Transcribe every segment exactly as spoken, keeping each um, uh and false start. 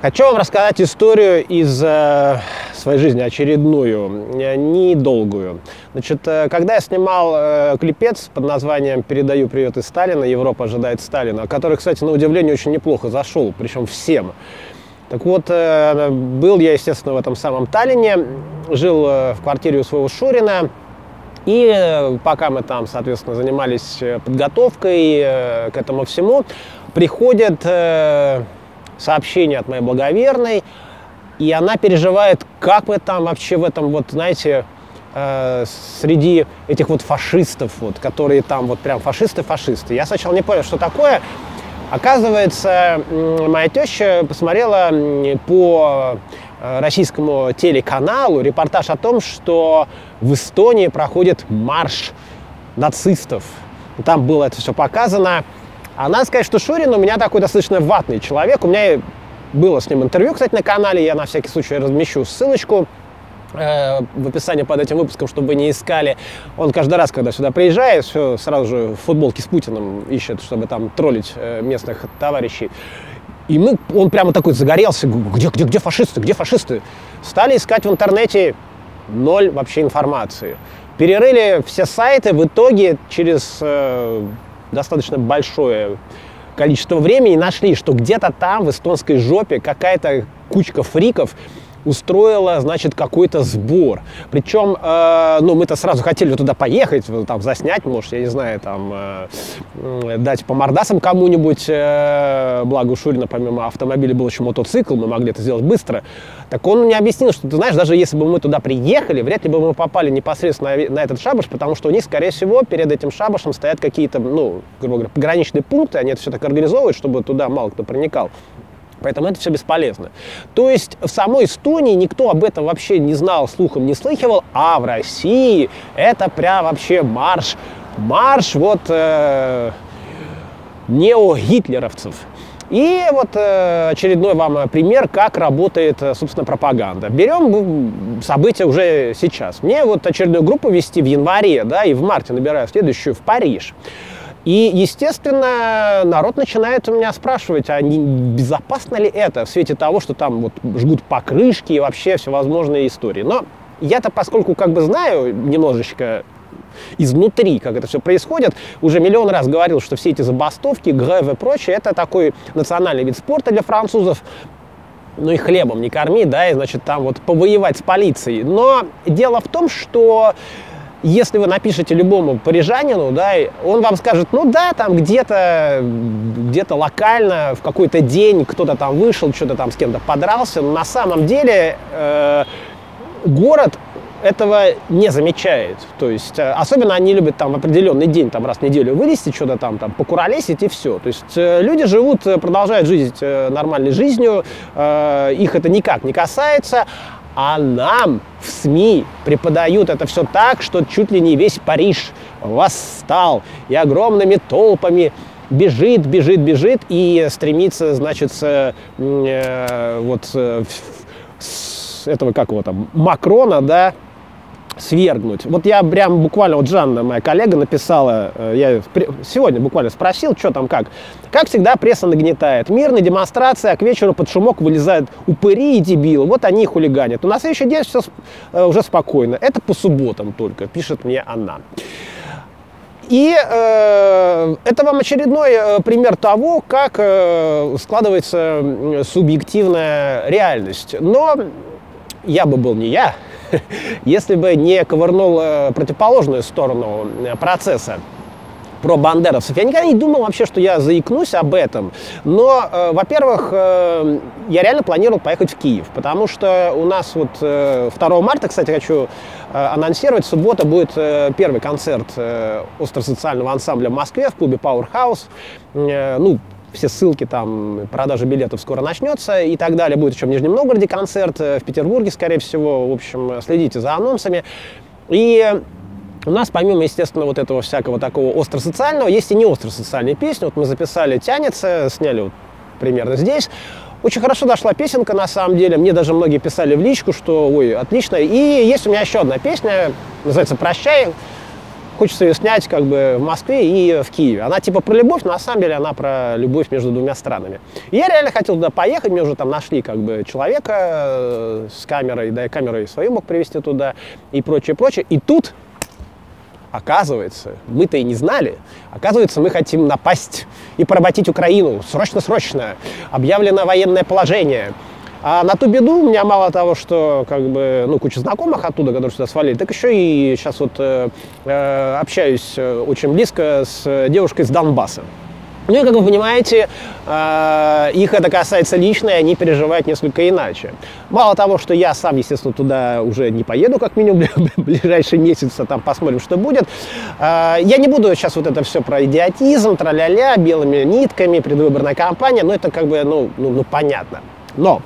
Хочу вам рассказать историю из э, своей жизни, очередную, э, недолгую. Значит, э, когда я снимал э, клипец под названием «Передаю привет из Сталина. Европа ожидает Сталина», который, кстати, на удивление очень неплохо зашел, причем всем. Так вот, э, был я, естественно, в этом самом Таллине, жил э, в квартире у своего Шурина. И э, пока мы там, соответственно, занимались подготовкой э, к этому всему, приходит э, сообщение от моей благоверной, и она переживает, как мы там вообще в этом, вот, знаете, э, среди этих вот фашистов, вот, которые там вот прям фашисты-фашисты. Я сначала не понял, что такое. Оказывается, моя теща посмотрела по российскому телеканалу репортаж о том, что в Эстонии проходит марш нацистов. Там было это все показано. А надо сказать, что Шурин у меня такой достаточно ватный человек. У меня было с ним интервью, кстати, на канале. Я на всякий случай размещу ссылочку э, в описании под этим выпуском, чтобы вы не искали. Он каждый раз, когда сюда приезжает, все сразу же в футболке с Путиным ищет, чтобы там троллить э, местных товарищей. И мы, он прямо такой загорелся, где, где, где фашисты, где фашисты? Стали искать в интернете, ноль вообще информации. Перерыли все сайты, в итоге через э, достаточно большое количество времени нашли, что где-то там, в эстонской жопе, какая-то кучка фриков устроила, значит, какой-то сбор. Причем, э, ну, мы-то сразу хотели туда поехать, там, заснять, может, я не знаю, там, э, дать по мордасам кому-нибудь, э, благо у Шурина, помимо автомобиля, был еще мотоцикл, мы могли это сделать быстро. Так он мне объяснил, что, ты знаешь, даже если бы мы туда приехали, вряд ли бы мы попали непосредственно на, на этот шабаш, потому что у них, скорее всего, перед этим шабашем стоят какие-то, ну, грубо говоря, пограничные пункты, они это все так организовывают, чтобы туда мало кто проникал. Поэтому это все бесполезно. То есть в самой Эстонии никто об этом вообще не знал, слухом не слыхивал, а в России это прям вообще марш, марш вот э, неогитлеровцев. И вот э, очередной вам пример, как работает, собственно, пропаганда. Берем события уже сейчас. Мне вот очередную группу вести в январе, да, и в марте набираю следующую в Париж. И, естественно, народ начинает у меня спрашивать, а не безопасно ли это в свете того, что там вот жгут покрышки и вообще всевозможные истории. Но я-то, поскольку как бы знаю немножечко изнутри, как это все происходит, уже миллион раз говорил, что все эти забастовки, грэв и прочее, это такой национальный вид спорта для французов. Ну и хлебом не корми, да, и, значит, там вот повоевать с полицией. Но дело в том, что если вы напишете любому парижанину, да, он вам скажет, ну да, там где-то где-то локально в какой-то день кто-то там вышел, что-то там с кем-то подрался. Но на самом деле э, город этого не замечает. То есть, э, особенно они любят там в определенный день, там раз в неделю вылезти, что-то там, там покуролесить и все. То есть э, люди живут, продолжают жить э, нормальной жизнью, э, их это никак не касается. А нам в СМИ преподают это все так, что чуть ли не весь Париж восстал и огромными толпами бежит, бежит, бежит и стремится, значит, с, э, вот э, с этого, как его там, Макрона, да, свергнуть. Вот я прям буквально, вот Жанна, моя коллега, написала, я сегодня буквально спросил, что там как. Как всегда, пресса нагнетает. Мирные демонстрации, а к вечеру под шумок вылезают упыри и дебилы. Вот они и хулиганят. Но на следующий день все уже спокойно. Это по субботам только, пишет мне она. И э, это вам очередной э, пример того, как э, складывается субъективная реальность. Но я бы был не я, если бы не ковырнул э, противоположную сторону э, процесса про бандеровцев. Я никогда не думал вообще, что я заикнусь об этом. Но, э, во-первых, э, я реально планировал поехать в Киев, потому что у нас вот э, второго марта, кстати, хочу э, анонсировать, в субботу будет э, первый концерт э, остросоциального ансамбля в Москве в клубе Powerhouse. Э, ну, все ссылки, там, продажа билетов скоро начнется и так далее. Будет еще в Нижнем Новгороде концерт, в Петербурге, скорее всего. В общем, следите за анонсами. И у нас, помимо, естественно, вот этого всякого такого остросоциального, есть и не остросоциальные песни. Вот мы записали «Тянется», сняли вот примерно здесь. Очень хорошо дошла песенка, на самом деле. Мне даже многие писали в личку, что, ой, отлично. И есть у меня еще одна песня, называется «Прощай». хочется ее снять как бы в Москве и в Киеве. Она типа про любовь, но на самом деле она про любовь между двумя странами. И я реально хотел туда поехать, мне уже там нашли как бы человека с камерой, да, и камерой свою мог привезти туда и прочее, прочее. И тут, оказывается, мы-то и не знали, оказывается, мы хотим напасть и поработить Украину. Срочно-срочно. Объявлено военное положение. А на ту беду у меня мало того, что как бы, ну, куча знакомых оттуда, которые сюда свалили, так еще и сейчас вот э, э, общаюсь очень близко с девушкой из Донбасса. Ну и, как вы понимаете, э, их это касается лично, и они переживают несколько иначе. Мало того, что я сам, естественно, туда уже не поеду, как минимум, в ближайшие месяцы, там посмотрим, что будет. Э, я не буду сейчас вот это все про идиотизм, тра-ля-ля, белыми нитками, предвыборная кампания, ну это как бы, ну, ну, ну понятно. Но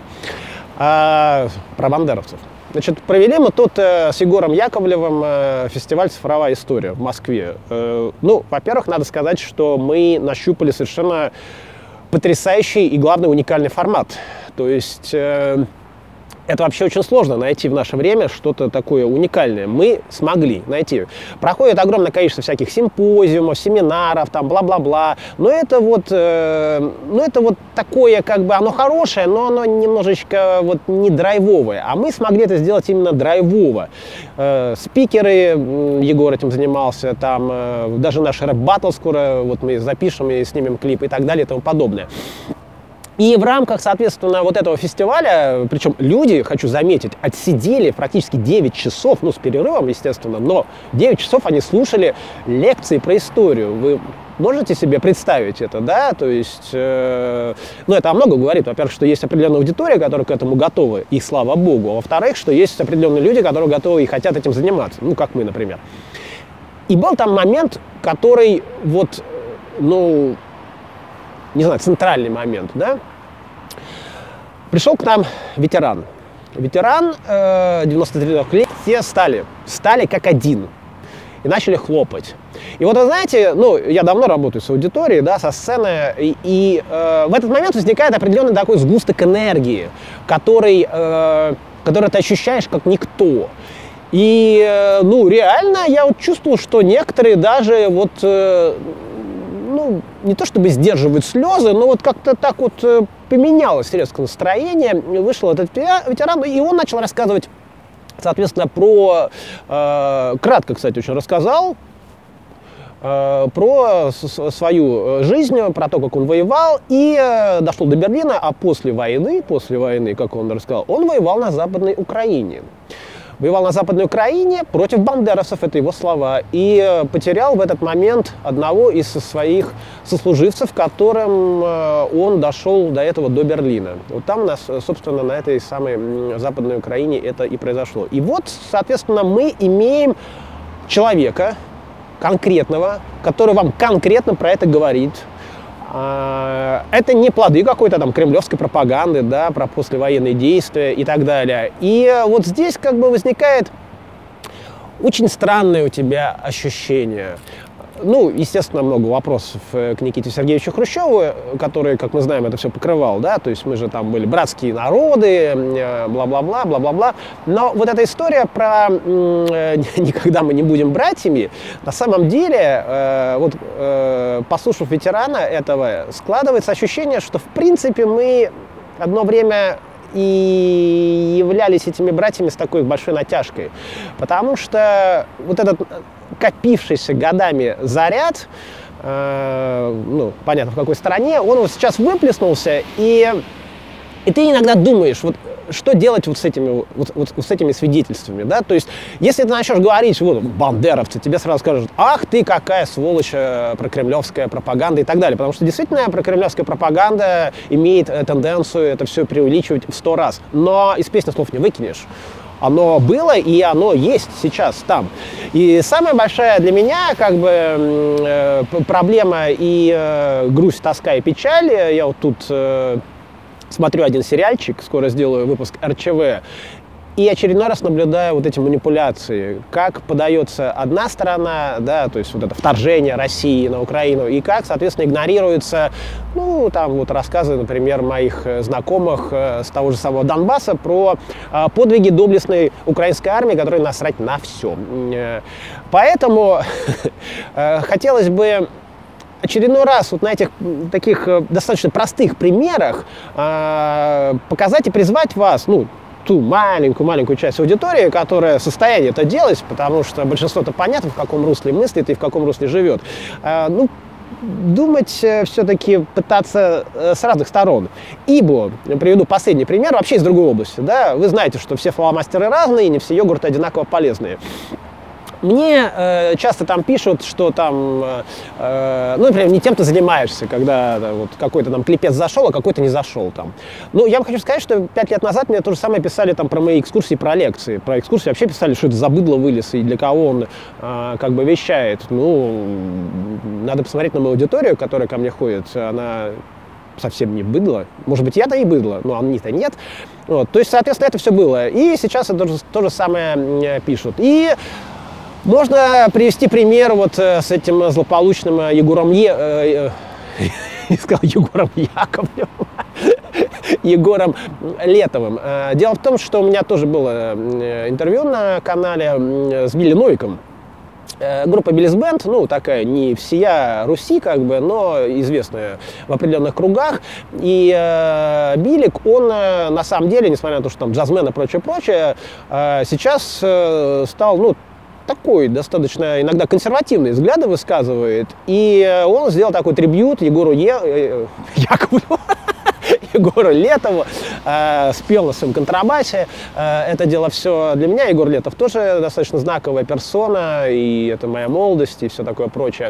э, про бандеровцев. Значит, провели мы тут э, с Егором Яковлевым э, фестиваль «Цифровая история» в Москве. Э, ну, во-первых, надо сказать, что мы нащупали совершенно потрясающий и, главное, уникальный формат. То есть э, это вообще очень сложно найти в наше время что-то такое уникальное. Мы смогли найти. Проходит огромное количество всяких симпозиумов, семинаров, там, бла-бла-бла. Но это вот, э, ну, это вот такое, как бы, оно хорошее, но оно немножечко вот не драйвовое. А мы смогли это сделать именно драйвово. Э, спикеры, Егор этим занимался, там, э, даже наш рэп-баттл скоро, вот мы запишем и снимем клип и так далее и тому подобное. И в рамках, соответственно, вот этого фестиваля, причем люди, хочу заметить, отсидели практически девять часов, ну, с перерывом, естественно, но девять часов они слушали лекции про историю. Вы можете себе представить это, да? То есть, э, ну, это о многом говорит. Во-первых, что есть определенная аудитория, которая к этому готова, и слава богу. А во-вторых, что есть определенные люди, которые готовы и хотят этим заниматься. Ну, как мы, например. И был там момент, который вот, ну, не знаю, центральный момент, да? Пришел к нам ветеран. Ветеран э, девяносто трёх лет, все стали, стали как один и начали хлопать. И вот вы знаете, ну, я давно работаю с аудиторией, да, со сцены, и, и э, в этот момент возникает определенный такой сгусток энергии, который, э, который ты ощущаешь как никто. И, э, ну, реально я вот чувствовал, что некоторые даже вот... Э, ну, не то чтобы сдерживают слезы, но вот как-то так вот э, поменялось резко настроение. Вышел этот ветеран, и он начал рассказывать, соответственно, про... Э, кратко, кстати, очень рассказал, э, про с, свою жизнь, про то, как он воевал, и э, дошел до Берлина, а после войны, после войны, как он рассказал, он воевал на Западной Украине. Воевал на Западной Украине против бандеровцев, это его слова, и потерял в этот момент одного из своих сослуживцев, которым он дошел до этого до Берлина. Вот там у нас, собственно, на этой самой Западной Украине это и произошло. И вот, соответственно, мы имеем человека конкретного, который вам конкретно про это говорит. Это не плоды какой-то там кремлевской пропаганды, да, про послевоенные действия и так далее. И вот здесь как бы возникает очень странное у тебя ощущение. Ну, естественно, много вопросов к Никите Сергеевичу Хрущеву, который, как мы знаем, это все покрывал, да, то есть мы же там были братские народы, бла-бла-бла, бла-бла-бла. Но вот эта история про «никогда мы не будем братьями», на самом деле, вот послушав ветерана этого, складывается ощущение, что, в принципе, мы одно время и являлись этими братьями с такой большой натяжкой. Потому что вот этот копившийся годами заряд, э, ну, понятно, в какой стране, он вот сейчас выплеснулся, и, и ты иногда думаешь, вот, что делать вот с этими, вот, вот, с этими свидетельствами, да, то есть, если ты начнешь говорить, вот, бандеровцы, тебе сразу скажут, ах ты, какая сволочь, прокремлевская пропаганда и так далее, потому что действительно прокремлевская пропаганда имеет тенденцию это все преувеличивать в сто раз, но из песни слов не выкинешь. Оно было, и оно есть сейчас там. И самая большая для меня как бы э, проблема и э, грусть, тоска и печаль. Я вот тут э, смотрю один сериальчик, скоро сделаю выпуск эр че вэ. И очередной раз наблюдаю вот эти манипуляции, как подается одна сторона, да, то есть вот это вторжение России на Украину, и как, соответственно, игнорируются, ну, там вот рассказы, например, моих знакомых с того же самого Донбасса про подвиги доблестной украинской армии, которая насрать на все. Поэтому хотелось бы очередной раз вот на этих таких достаточно простых примерах показать и призвать вас, ну, ту маленькую-маленькую часть аудитории, которая в состоянии это делать, потому что большинство-то понятно, в каком русле мыслит и в каком русле живет. Ну, думать все-таки пытаться с разных сторон. Ибо, я приведу последний пример, вообще из другой области. Да? Вы знаете, что все фломастеры разные, и не все йогурты одинаково полезные. Мне э, часто там пишут, что там, э, ну, например, не тем ты занимаешься, когда да, вот какой-то там клипец зашел, а какой-то не зашел там. Ну, я вам хочу сказать, что пять лет назад мне то же самое писали там про мои экскурсии, про лекции. Про экскурсии вообще писали, что это за быдло вылез и для кого он э, как бы вещает. Ну, надо посмотреть на мою аудиторию, которая ко мне ходит, она совсем не быдло. Может быть, я-то и быдло, но они-то нет. Вот. То есть, соответственно, это все было. И сейчас это то, то же самое пишут. И можно привести пример вот с этим злополучным Егором Е... Э, э, не сказал Егором Яковлевым, Егором Летовым. Дело в том, что у меня тоже было интервью на канале с Билли Новиком. Группа Биллис Бенд, ну, такая не всея Руси, как бы, но известная в определенных кругах. И э, Билик, он э, на самом деле, несмотря на то, что там джазмен и прочее-прочее, э, сейчас э, стал, ну, такой достаточно иногда консервативные взгляды высказывает. И он сделал такой трибьют Егору Е... Яковлеву, Егору Летову, э, спел на своем контрабасе. Э, это дело все для меня. Егор Летов тоже достаточно знаковая персона, и это моя молодость, и все такое прочее.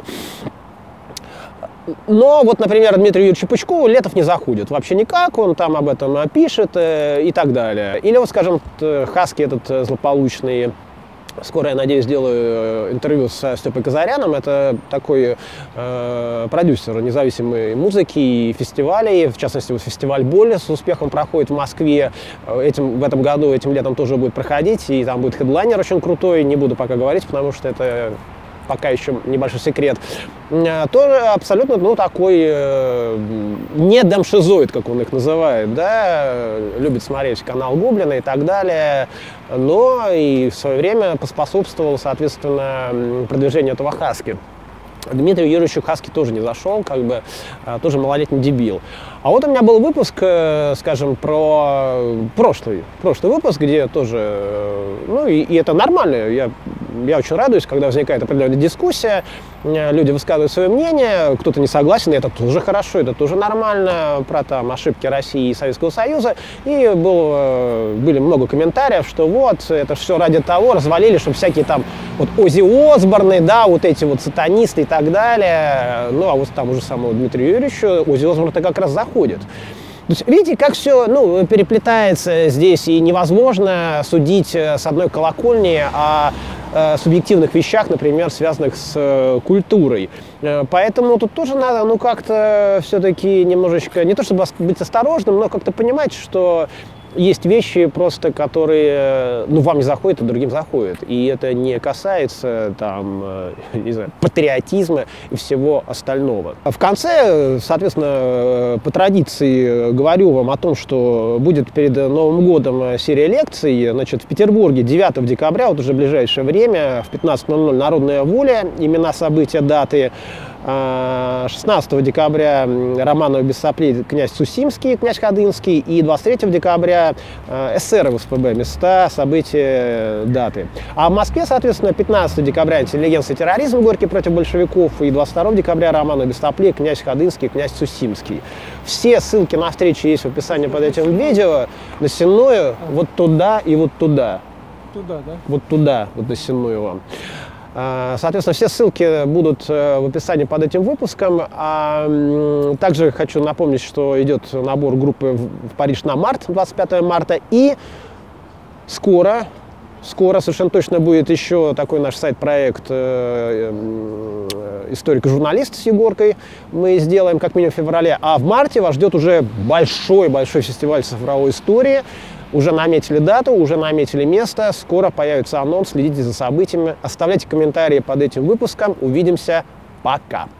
Но вот, например, Дмитрию Юрьевичу Пучкову Летов не заходит вообще никак, он там об этом пишет э, и так далее. Или вот, скажем, Хаски этот злополучный. Скоро, я надеюсь, сделаю интервью со Степой Казаряном. Это такой э, продюсер независимой музыки и фестивалей. В частности, вот фестиваль «Боль» с успехом проходит в Москве. Этим, в этом году, этим летом тоже будет проходить. И там будет хедлайнер очень крутой. Не буду пока говорить, потому что это пока еще небольшой секрет. Тоже абсолютно, ну, такой э, не демшизоид, как он их называет, да, любит смотреть канал Гоблина и так далее, но и в свое время поспособствовал, соответственно, продвижению этого Хаски. Дмитрию Юрьевичу Хаски тоже не зашел, как бы, тоже малолетний дебил. А вот у меня был выпуск, скажем, про прошлый, прошлый выпуск, где тоже, ну, и, и это нормально, я, я очень радуюсь, когда возникает определенная дискуссия, люди высказывают свое мнение, кто-то не согласен, и это тоже хорошо, это тоже нормально, про там ошибки России и Советского Союза, и был, были много комментариев, что вот, это все ради того, развалили, чтобы всякие там, вот Оззи Осборны, да, вот эти вот сатанисты и так далее, ну, а вот там уже самого Дмитрия Юрьевича Оззи Осборн-то как раз заходит. То есть, видите, как все, ну, переплетается здесь, и невозможно судить с одной колокольни о э, субъективных вещах, например, связанных с э, культурой. Поэтому тут тоже надо, ну, как-то все-таки немножечко, не то чтобы быть осторожным, но как-то понимать, что есть вещи просто, которые, ну, вам не заходят, а другим заходят. И это не касается, там, не знаю, патриотизма и всего остального. В конце, соответственно, по традиции говорю вам о том, что будет перед Новым годом серия лекций. Значит, в Петербурге девятого декабря, вот уже в ближайшее время, в пятнадцать ноль ноль «Народная воля», имена, события, даты. шестнадцатого декабря Романова без соплей князь Сусимский, князь Ходынский, и двадцать третьего декабря эсеры в СПБ, места, события, даты. А в Москве, соответственно, пятнадцатого декабря интеллигенция и терроризм, Горький против большевиков, и двадцать второго декабря Романова без соплей князь Ходынский, князь Сусимский. Все ссылки на встречи есть в описании под этим видео. На Сенную вот туда и вот туда. Туда, да? Вот туда, вот на Сенную вам. Соответственно, все ссылки будут в описании под этим выпуском. А также хочу напомнить, что идет набор группы в Париж на март, двадцать пятого марта. И скоро, скоро совершенно точно будет еще такой наш сайт-проект «Историк и журналист» с Егоркой. Мы сделаем как минимум в феврале. А в марте вас ждет уже большой-большой фестиваль цифровой истории. Уже наметили дату, уже наметили место. Скоро появится анонс. Следите за событиями. Оставляйте комментарии под этим выпуском. Увидимся. Пока.